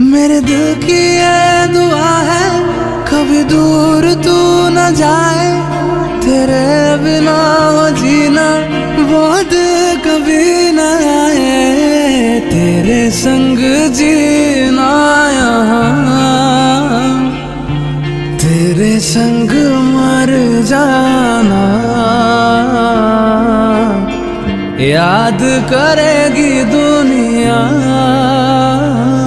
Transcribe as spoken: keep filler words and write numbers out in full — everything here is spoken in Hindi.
मेरे दिल की ये दुआ है कभी दूर तू न जाए, तेरे बिना हो जीना वो दिन कभी न आए। तेरे संग जीना यहाँ, तेरे संग मर जाना, याद करेगी दुनिया।